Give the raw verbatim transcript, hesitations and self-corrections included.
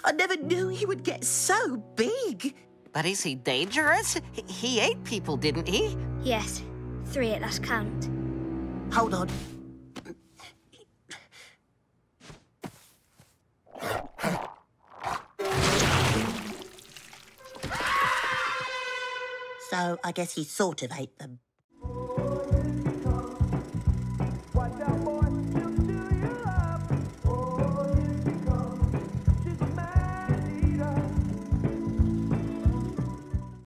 I never knew he would get so big. But is he dangerous? He, he ate people, didn't he? Yes, three at last count. Hold on. So I guess he sort of ate them.